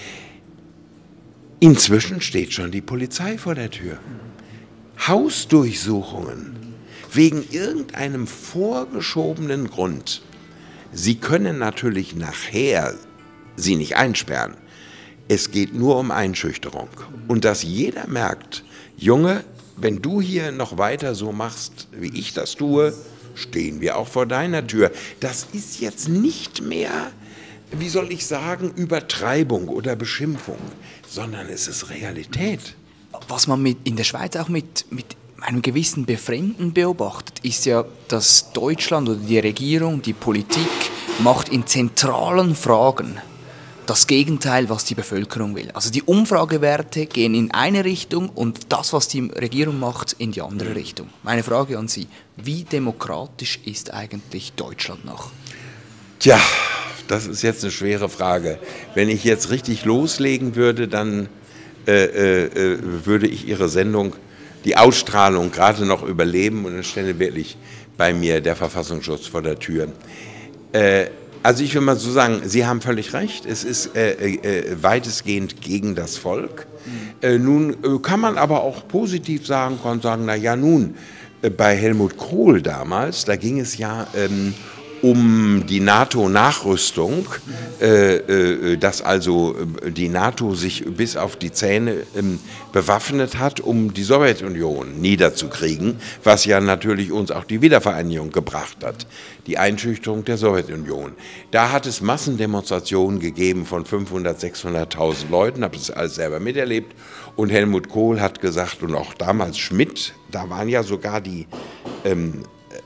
Inzwischen steht schon die Polizei vor der Tür. Hausdurchsuchungen wegen irgendeinem vorgeschobenen Grund. Sie können natürlich nachher sie nicht einsperren. Es geht nur um Einschüchterung. Und dass jeder merkt, Junge, wenn du hier noch weiter so machst, wie ich das tue, stehen wir auch vor deiner Tür. Das ist jetzt nicht mehr, wie soll ich sagen, Übertreibung oder Beschimpfung, sondern es ist Realität.
Was man mit, in der Schweiz auch mit, mit einem gewissen Befremden beobachtet, ist ja, dass Deutschland oder die Regierung, die Politik, macht in zentralen Fragen das Gegenteil, was die Bevölkerung will. Also die Umfragewerte gehen in eine Richtung und das, was die Regierung macht, in die andere Richtung. Meine Frage an Sie, wie demokratisch ist eigentlich Deutschland noch?
Tja, das ist jetzt eine schwere Frage. Wenn ich jetzt richtig loslegen würde, dann äh, äh, würde ich Ihre Sendung, die Ausstrahlung gerade noch überleben und dann stände wirklich bei mir der Verfassungsschutz vor der Tür. Äh, Also ich will mal so sagen, Sie haben völlig recht, es ist äh, äh, weitestgehend gegen das Volk. Mhm. Äh, nun äh, kann man aber auch positiv sagen, kann sagen, na ja nun, äh, bei Helmut Kohl damals, da ging es ja ähm, um die NATO-Nachrüstung, äh, äh, dass also äh, die NATO sich bis auf die Zähne äh, bewaffnet hat, um die Sowjetunion niederzukriegen, was ja natürlich uns auch die Wiedervereinigung gebracht hat, die Einschüchterung der Sowjetunion. Da hat es Massendemonstrationen gegeben von fünfhundert, sechshunderttausend Leuten, habe das alles selber miterlebt und Helmut Kohl hat gesagt und auch damals Schmidt, da waren ja sogar die ähm,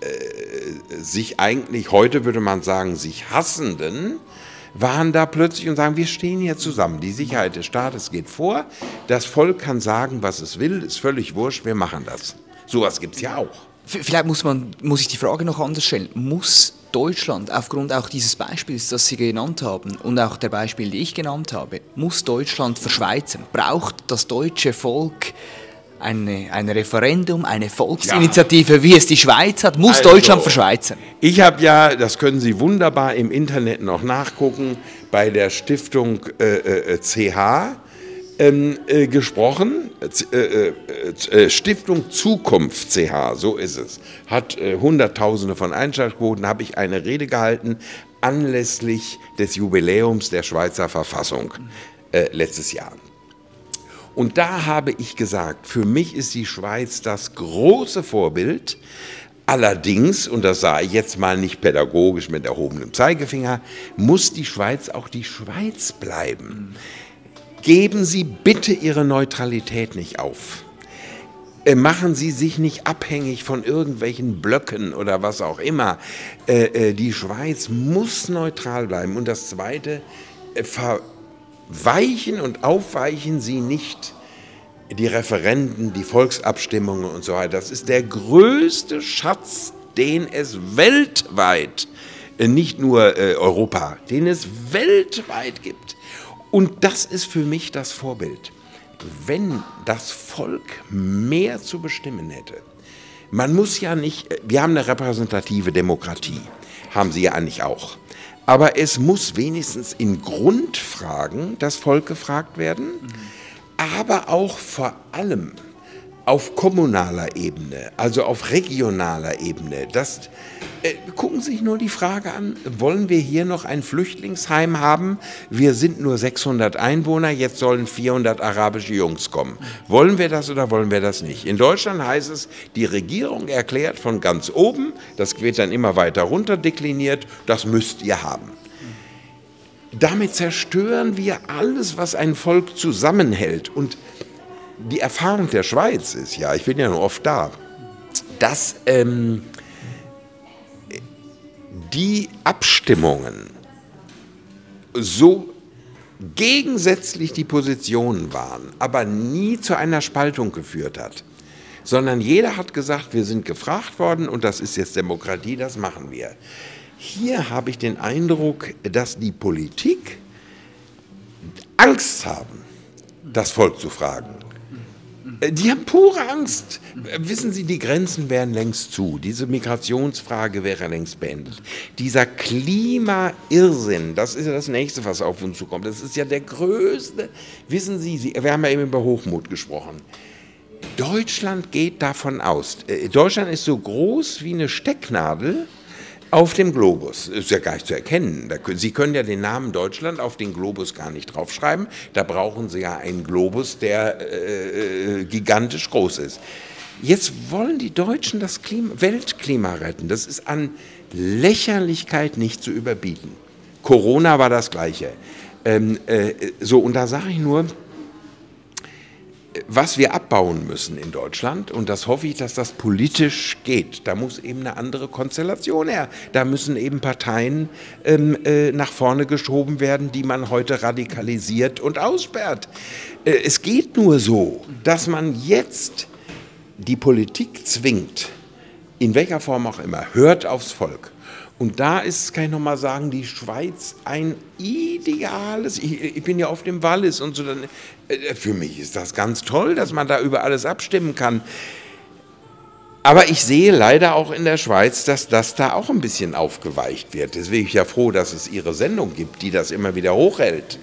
sich eigentlich, heute würde man sagen, sich Hassenden, waren da plötzlich und sagen, wir stehen hier zusammen, die Sicherheit des Staates geht vor, das Volk kann sagen, was es will, ist völlig wurscht, wir machen das. Sowas gibt es ja auch.
Vielleicht muss, man, muss ich die Frage noch anders stellen. Muss Deutschland, aufgrund auch dieses Beispiels, das Sie genannt haben und auch der Beispiele, die ich genannt habe, muss Deutschland verschweizern? Braucht das deutsche Volk Eine, ein Referendum, eine Volksinitiative, ja, wie es die Schweiz hat, muss also, Deutschland verschweizern?
Ich habe ja, das können Sie wunderbar im Internet noch nachgucken, bei der Stiftung äh, äh, C H ähm, äh, gesprochen. Äh, äh, Stiftung Zukunft C H, so ist es. Hat äh, Hunderttausende von Einschaltquoten, habe ich eine Rede gehalten anlässlich des Jubiläums der Schweizer Verfassung äh, letztes Jahr. Und da habe ich gesagt, für mich ist die Schweiz das große Vorbild. Allerdings, und das sage ich jetzt mal nicht pädagogisch mit erhobenem Zeigefinger, muss die Schweiz auch die Schweiz bleiben. Geben Sie bitte Ihre Neutralität nicht auf. Machen Sie sich nicht abhängig von irgendwelchen Blöcken oder was auch immer. Die Schweiz muss neutral bleiben. Und das Zweite, ver weichen und aufweichen Sie nicht die Referenden, die Volksabstimmungen und so weiter. Das ist der größte Schatz, den es weltweit, nicht nur äh, Europa, den es weltweit gibt. Und das ist für mich das Vorbild. Wenn das Volk mehr zu bestimmen hätte, man muss ja nicht, wir haben eine repräsentative Demokratie, haben Sie ja eigentlich auch. Aber es muss wenigstens in Grundfragen das Volk gefragt werden, mhm. aber auch vor allem auf kommunaler Ebene, also auf regionaler Ebene. Das, äh, gucken Sie sich nur die Frage an, wollen wir hier noch ein Flüchtlingsheim haben? Wir sind nur sechshundert Einwohner, jetzt sollen vierhundert arabische Jungs kommen. Wollen wir das oder wollen wir das nicht? In Deutschland heißt es, die Regierung erklärt von ganz oben, das wird dann immer weiter runter dekliniert, das müsst ihr haben. Damit zerstören wir alles, was ein Volk zusammenhält. Und die Erfahrung der Schweiz ist ja, ich bin ja nur oft da, dass ähm, die Abstimmungen so gegensätzlich die Positionen waren, aber nie zu einer Spaltung geführt hat, sondern jeder hat gesagt, wir sind gefragt worden und das ist jetzt Demokratie, das machen wir. Hier habe ich den Eindruck, dass die Politik Angst haben, das Volk zu fragen. Die haben pure Angst. Wissen Sie, die Grenzen wären längst zu. Diese Migrationsfrage wäre längst beendet. Dieser Klima-Irrsinn, das ist ja das Nächste, was auf uns zukommt. Das ist ja der größte. Wissen Sie, wir haben ja eben über Hochmut gesprochen. Deutschland geht davon aus. Deutschland ist so groß wie eine Stecknadel auf dem Globus. Ist ja gar nicht zu erkennen. Sie können ja den Namen Deutschland auf den Globus gar nicht draufschreiben. Da brauchen Sie ja einen Globus, der äh, gigantisch groß ist. Jetzt wollen die Deutschen das Klima, Weltklima retten. Das ist an Lächerlichkeit nicht zu überbieten. Corona war das Gleiche. Ähm, äh, so, und da sage ich nur, was wir abbauen müssen in Deutschland, und das hoffe ich, dass das politisch geht, da muss eben eine andere Konstellation her. Da müssen eben Parteien ähm, äh, nach vorne geschoben werden, die man heute radikalisiert und aussperrt. Äh, es geht nur so, dass man jetzt die Politik zwingt, in welcher Form auch immer, hört aufs Volk. Und da ist, kann ich nochmal sagen, die Schweiz ein ideales, ich, ich bin ja auf dem Wallis und so, dann, äh, für mich ist das ganz toll, dass man da über alles abstimmen kann. Aber ich sehe leider auch in der Schweiz, dass das da auch ein bisschen aufgeweicht wird. Deswegen bin ich ja froh, dass es Ihre Sendung gibt, die das immer wieder hochhält.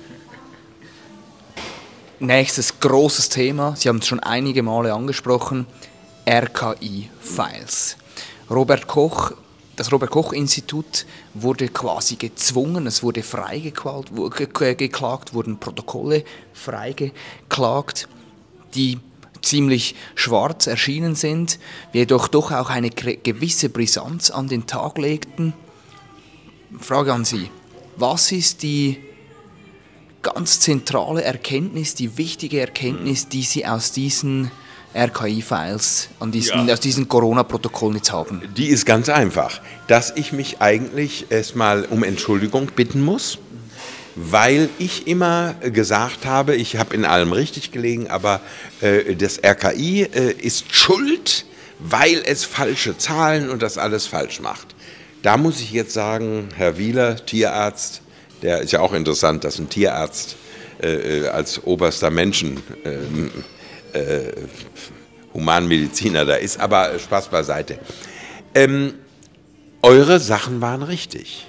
Nächstes großes Thema, Sie haben es schon einige Male angesprochen, R K I-Files. Robert Koch, das Robert-Koch-Institut wurde quasi gezwungen, es wurde freigeklagt, geklagt, wurden Protokolle freigeklagt, die ziemlich schwarz erschienen sind, jedoch doch auch eine gewisse Brisanz an den Tag legten. Frage an Sie, was ist die ganz zentrale Erkenntnis, die wichtige Erkenntnis, die Sie aus diesen R K I-Files, an diesen, ja. aus diesen Corona-Protokollen jetzt haben?
Die ist ganz einfach, dass ich mich eigentlich erstmal um Entschuldigung bitten muss, weil ich immer gesagt habe, ich habe in allem richtig gelegen, aber äh, das R K I äh, ist schuld, weil es falsche Zahlen und das alles falsch macht. Da muss ich jetzt sagen, Herr Wieler, Tierarzt, der ist ja auch interessant, dass ein Tierarzt äh, als oberster Menschen äh, Äh, Humanmediziner da ist, aber Spaß beiseite. Ähm, eure Sachen waren richtig.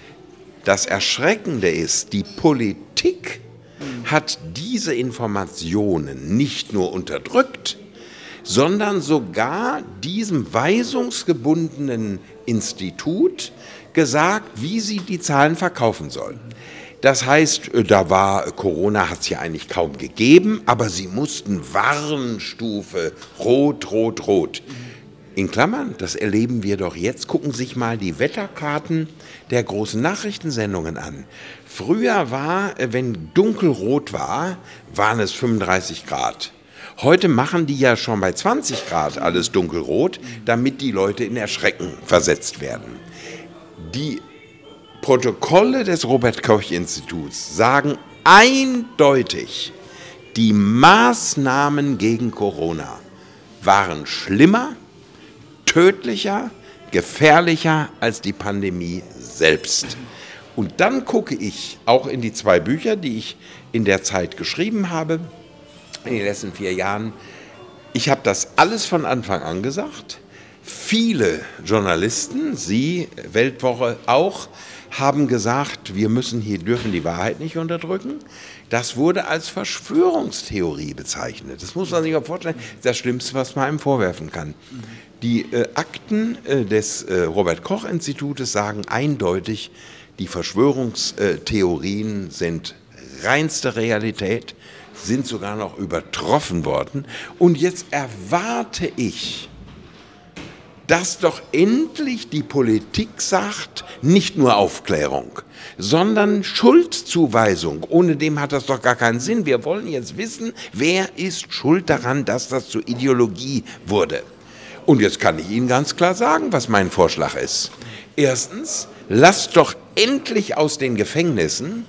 Das Erschreckende ist, die Politik hat diese Informationen nicht nur unterdrückt, sondern sogar diesem weisungsgebundenen Institut gesagt, wie sie die Zahlen verkaufen sollen. Das heißt, da war Corona, hat es ja eigentlich kaum gegeben, aber sie mussten Warnstufe rot, rot, rot. In Klammern, das erleben wir doch jetzt. Gucken Sie sich mal die Wetterkarten der großen Nachrichtensendungen an. Früher war, wenn dunkelrot war, waren es fünfunddreißig Grad. Heute machen die ja schon bei zwanzig Grad alles dunkelrot, damit die Leute in Erschrecken versetzt werden. Die Protokolle des Robert-Koch-Instituts sagen eindeutig, die Maßnahmen gegen Corona waren schlimmer, tödlicher, gefährlicher als die Pandemie selbst. Und dann gucke ich auch in die zwei Bücher, die ich in der Zeit geschrieben habe, in den letzten vier Jahren. Ich habe das alles von Anfang an gesagt. Viele Journalisten, Sie, Weltwoche auch, haben gesagt, wir müssen hier, dürfen die Wahrheit nicht unterdrücken. Das wurde als Verschwörungstheorie bezeichnet. Das muss man sich mal vorstellen. Das ist das Schlimmste, was man einem vorwerfen kann. Die äh, Akten äh, des äh, Robert-Koch-Institutes sagen eindeutig, die Verschwörungstheorien sind reinste Realität, sind sogar noch übertroffen worden. Und jetzt erwarte ich, dass doch endlich die Politik sagt, nicht nur Aufklärung, sondern Schuldzuweisung. Ohne dem hat das doch gar keinen Sinn. Wir wollen jetzt wissen, wer ist schuld daran, dass das zur Ideologie wurde. Und jetzt kann ich Ihnen ganz klar sagen, was mein Vorschlag ist. Erstens, lasst doch endlich aus den Gefängnissen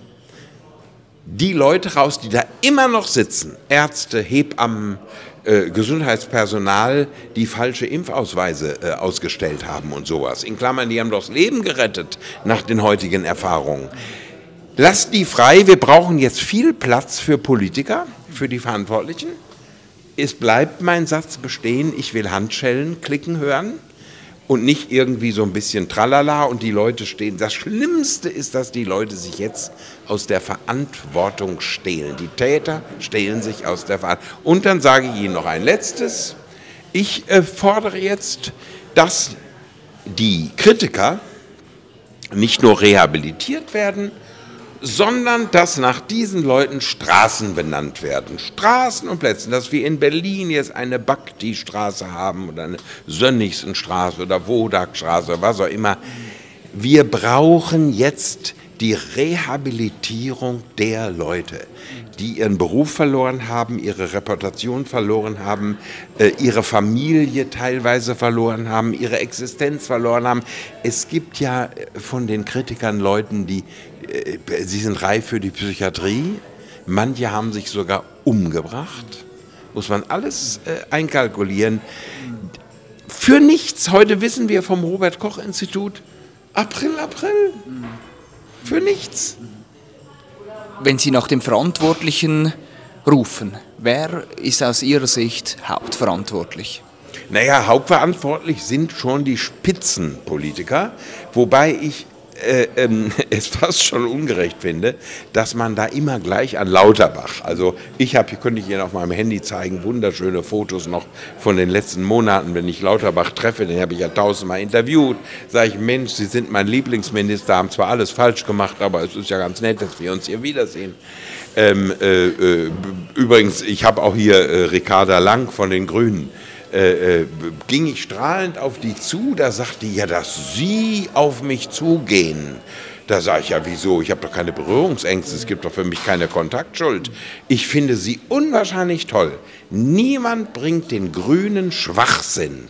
die Leute raus, die da immer noch sitzen, Ärzte, Hebammen, Äh, Gesundheitspersonal, die falsche Impfausweise äh, ausgestellt haben und sowas. In Klammern, die haben doch das Leben gerettet nach den heutigen Erfahrungen. Lasst die frei, wir brauchen jetzt viel Platz für Politiker, für die Verantwortlichen. Es bleibt mein Satz bestehen, ich will Handschellen klicken hören und nicht irgendwie so ein bisschen Tralala und die Leute stehen. Das Schlimmste ist, dass die Leute sich jetzt aus der Verantwortung stehlen. Die Täter stehlen sich aus der Verantwortung. Und dann sage ich Ihnen noch ein Letztes. Ich äh, fordere jetzt, dass die Kritiker nicht nur rehabilitiert werden, sondern dass nach diesen Leuten Straßen benannt werden. Straßen und Plätze, dass wir in Berlin jetzt eine Bhakti-Straße haben oder eine Sönnigsen-Straße oder Wodak-Straße oder was auch immer. Wir brauchen jetzt die Rehabilitierung der Leute, die ihren Beruf verloren haben, ihre Reputation verloren haben, äh, ihre Familie teilweise verloren haben, ihre Existenz verloren haben. Es gibt ja von den Kritikern Leuten, die, äh, sie sind reif für die Psychiatrie, manche haben sich sogar umgebracht, muss man alles äh, einkalkulieren. Für nichts, heute wissen wir vom Robert-Koch-Institut, April, April, für nichts.
Wenn Sie nach dem Verantwortlichen rufen, wer ist aus Ihrer Sicht hauptverantwortlich?
Naja, hauptverantwortlich sind schon die Spitzenpolitiker, wobei ich äh, ähm, es fast schon ungerecht finde, dass man da immer gleich an Lauterbach, also ich habe, hier könnte ich Ihnen auf meinem Handy zeigen, wunderschöne Fotos noch von den letzten Monaten, wenn ich Lauterbach treffe, den habe ich ja tausendmal interviewt, sage ich, Mensch, Sie sind mein Lieblingsminister, haben zwar alles falsch gemacht, aber es ist ja ganz nett, dass wir uns hier wiedersehen. Ähm, äh, äh, übrigens, ich habe auch hier äh, Ricarda Lang von den Grünen. Äh, äh, ging ich strahlend auf die zu, da sagte die, ja, dass Sie auf mich zugehen. Da sage ich, ja, wieso? Ich habe doch keine Berührungsängste, es gibt doch für mich keine Kontaktschuld. Ich finde Sie unwahrscheinlich toll. Niemand bringt den grünen Schwachsinn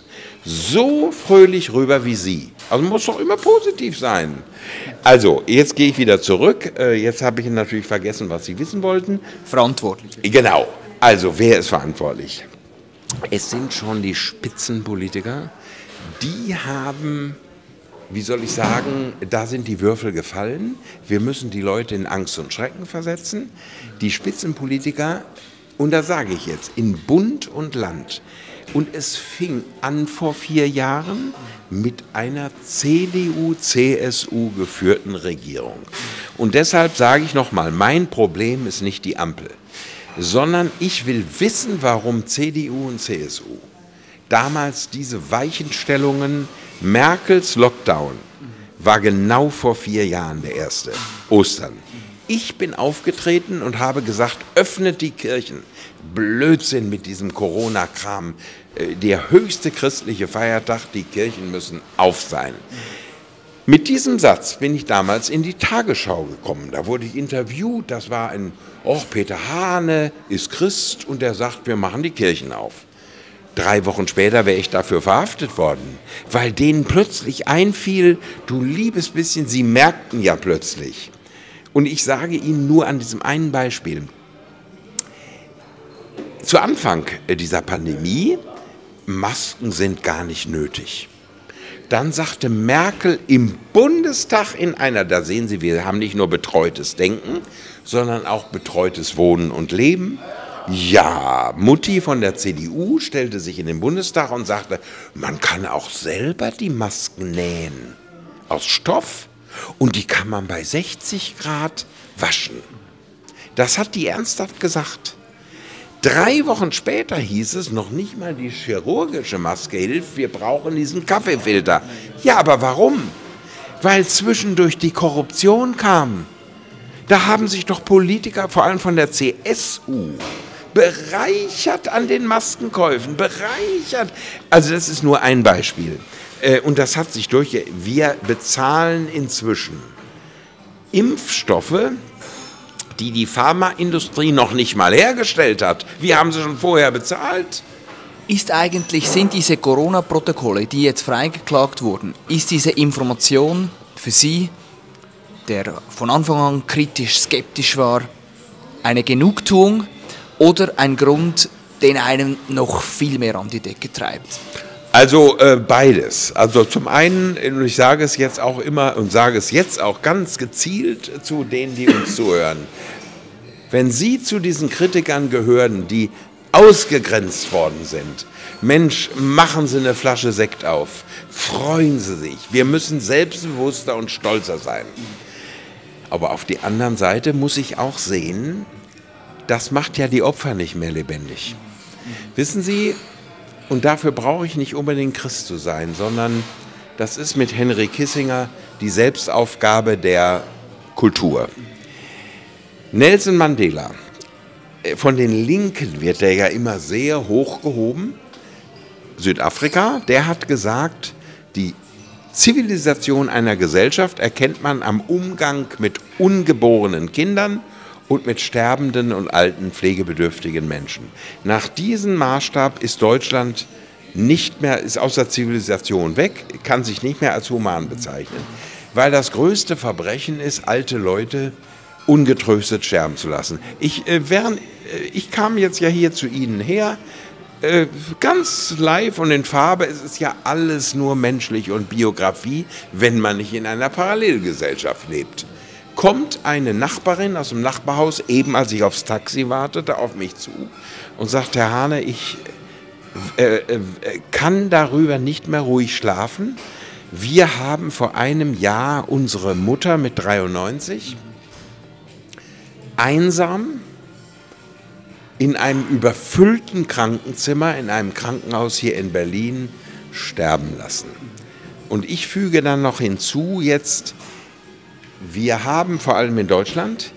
so fröhlich rüber wie Sie. Also muss doch immer positiv sein. Also, jetzt gehe ich wieder zurück. Äh, jetzt habe ich natürlich vergessen, was Sie wissen wollten.
Verantwortlich.
Genau. Also, wer ist verantwortlich? Es sind schon die Spitzenpolitiker, die haben, wie soll ich sagen, da sind die Würfel gefallen. Wir müssen die Leute in Angst und Schrecken versetzen. Die Spitzenpolitiker, und da sage ich jetzt, in Bund und Land. Und es fing an vor vier Jahren mit einer C D U C S U geführten Regierung. Und deshalb sage ich nochmal, mein Problem ist nicht die Ampel, sondern ich will wissen, warum C D U und C S U damals diese Weichenstellungen, Merkels Lockdown war genau vor vier Jahren der erste, Ostern. Ich bin aufgetreten und habe gesagt, öffnet die Kirchen. Blödsinn mit diesem Corona-Kram. Der höchste christliche Feiertag, die Kirchen müssen auf sein. Mit diesem Satz bin ich damals in die Tagesschau gekommen. Da wurde ich interviewt, das war ein, oh, Peter Hane ist Christ und der sagt, wir machen die Kirchen auf. Drei Wochen später wäre ich dafür verhaftet worden, weil denen plötzlich einfiel, du liebes bisschen, sie merkten ja plötzlich. Und ich sage Ihnen nur an diesem einen Beispiel. Zu Anfang dieser Pandemie, Masken sind gar nicht nötig. Dann sagte Merkel im Bundestag in einer, da sehen Sie, wir haben nicht nur betreutes Denken, sondern auch betreutes Wohnen und Leben. Ja, Mutti von der C D U stellte sich in den Bundestag und sagte, man kann auch selber die Masken nähen. Aus Stoff. Und die kann man bei sechzig Grad waschen. Das hat die ernsthaft gesagt. Drei Wochen später hieß es, noch nicht mal die chirurgische Maske hilft, wir brauchen diesen Kaffeefilter. Ja, aber warum? Weil zwischendurch die Korruption kam. Da haben sich doch Politiker, vor allem von der C S U, bereichert an den Maskenkäufen, bereichert. Also das ist nur ein Beispiel. Und das hat sich durch, wir bezahlen inzwischen Impfstoffe, die die Pharmaindustrie noch nicht mal hergestellt hat. Wir haben sie schon vorher bezahlt.
Ist eigentlich, sind diese Corona-Protokolle, die jetzt freigeklagt wurden, ist diese Information für Sie, der von Anfang an kritisch, skeptisch war, eine Genugtuung oder ein Grund, den einen noch viel mehr an die Decke treibt?
Also äh, beides. Also zum einen, und ich sage es jetzt auch immer und sage es jetzt auch ganz gezielt zu denen, die uns zuhören. Wenn Sie zu diesen Kritikern gehören, die ausgegrenzt worden sind, Mensch, machen Sie eine Flasche Sekt auf, freuen Sie sich. Wir müssen selbstbewusster und stolzer sein. Aber auf der anderen Seite muss ich auch sehen, das macht ja die Opfer nicht mehr lebendig. Wissen Sie, und dafür brauche ich nicht unbedingt Christ zu sein, sondern das ist mit Henry Kissinger die Selbstaufgabe der Kultur. Nelson Mandela, von den Linken wird der ja immer sehr hoch gehoben. Südafrika, der hat gesagt, die Zivilisation einer Gesellschaft erkennt man am Umgang mit ungeborenen Kindern und mit sterbenden und alten pflegebedürftigen Menschen. Nach diesem Maßstab ist Deutschland nicht mehr, ist aus der Zivilisation weg, kann sich nicht mehr als human bezeichnen. Weil das größte Verbrechen ist, alte Leute ungetröstet sterben zu lassen. Ich, äh, während, äh, ich kam jetzt ja hier zu Ihnen her, äh, ganz live und in Farbe. Es ist ja alles nur menschlich und Biografie, wenn man nicht in einer Parallelgesellschaft lebt. Kommt eine Nachbarin aus dem Nachbarhaus, eben als ich aufs Taxi wartete, auf mich zu und sagt, Herr Hane, ich äh, äh, kann darüber nicht mehr ruhig schlafen. Wir haben vor einem Jahr unsere Mutter mit dreiundneunzig einsam in einem überfüllten Krankenzimmer, in einem Krankenhaus hier in Berlin, sterben lassen. Und ich füge dann noch hinzu jetzt, wir haben vor allem in Deutschland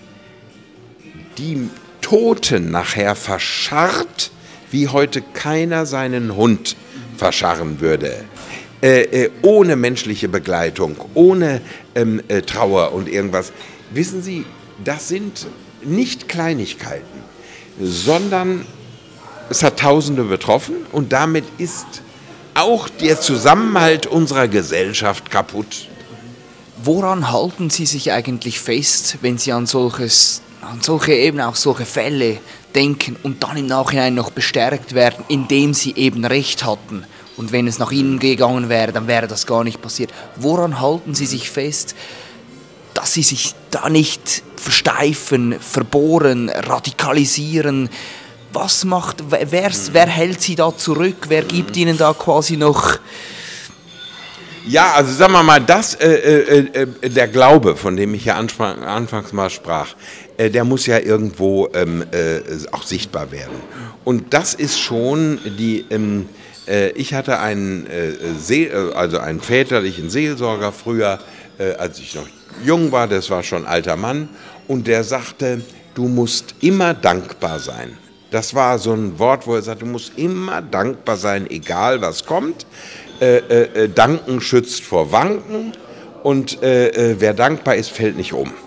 die Toten nachher verscharrt, wie heute keiner seinen Hund verscharren würde. Äh, äh, ohne menschliche Begleitung, ohne ähm, äh, Trauer und irgendwas. Wissen Sie, das sind nicht Kleinigkeiten, sondern es hat Tausende betroffen und damit ist auch der Zusammenhalt unserer Gesellschaft kaputt.
Woran halten Sie sich eigentlich fest, wenn Sie an, solches, an solche eben auch solche Fälle denken und dann im Nachhinein noch bestärkt werden, indem Sie eben Recht hatten? Und wenn es nach Ihnen gegangen wäre, dann wäre das gar nicht passiert. Woran halten Sie sich fest, dass Sie sich da nicht versteifen, verbohren, radikalisieren? Was macht, wer, wer hält Sie da zurück? Wer gibt Ihnen da quasi noch...
Ja, also sagen wir mal, das, äh, äh, äh, der Glaube, von dem ich ja anfang, anfangs mal sprach, äh, der muss ja irgendwo ähm, äh, auch sichtbar werden. Und das ist schon die... Ähm, Ich hatte einen, also einen väterlichen Seelsorger früher, als ich noch jung war, das war schon ein alter Mann, und der sagte, du musst immer dankbar sein. Das war so ein Wort, wo er sagte, du musst immer dankbar sein, egal was kommt. Danken schützt vor Wanken und wer dankbar ist, fällt nicht um.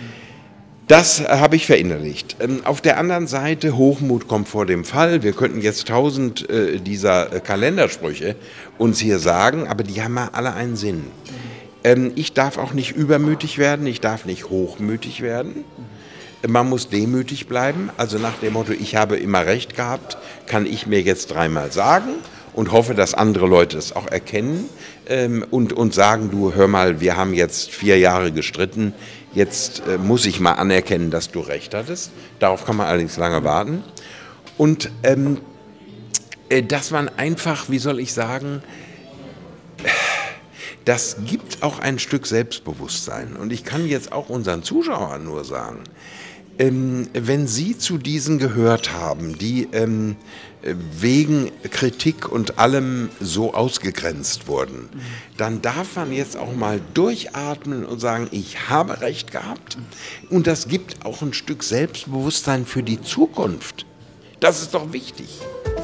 Das habe ich verinnerlicht. Auf der anderen Seite, Hochmut kommt vor dem Fall. Wir könnten jetzt tausend äh, dieser äh, Kalendersprüche uns hier sagen, aber die haben ja alle einen Sinn. Ähm, ich darf auch nicht übermütig werden, ich darf nicht hochmütig werden. Man muss demütig bleiben, also nach dem Motto, ich habe immer recht gehabt, kann ich mir jetzt dreimal sagen und hoffe, dass andere Leute es auch erkennen ähm, und, und sagen, du, hör mal, wir haben jetzt vier Jahre gestritten, jetzt äh, muss ich mal anerkennen, dass du recht hattest. Darauf kann man allerdings lange warten. Und ähm, äh, dass man einfach, wie soll ich sagen, das gibt auch ein Stück Selbstbewusstsein. Und ich kann jetzt auch unseren Zuschauern nur sagen, ähm, wenn Sie zu diesen gehört haben, die ähm, wegen Kritik und allem so ausgegrenzt wurden, dann darf man jetzt auch mal durchatmen und sagen, ich habe recht gehabt. Und das gibt auch ein Stück Selbstbewusstsein für die Zukunft. Das ist doch wichtig.